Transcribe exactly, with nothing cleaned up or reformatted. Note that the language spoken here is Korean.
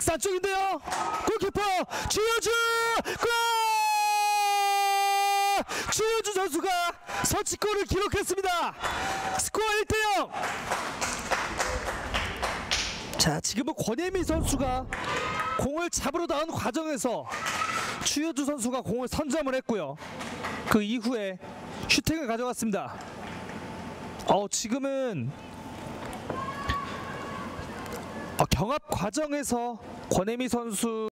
박스 안쪽인데요. 골키퍼 주효주 골! 주효주 선수가 선취골을 기록했습니다. 스코어 일 대 영. 자, 지금은 권혜미 선수가 공을 잡으러 나온 과정에서 주효주 선수가 공을 선점을 했고요. 그 이후에 슈팅을 가져갔습니다. 어, 지금은 어, 경합 과정에서 권혜미 선수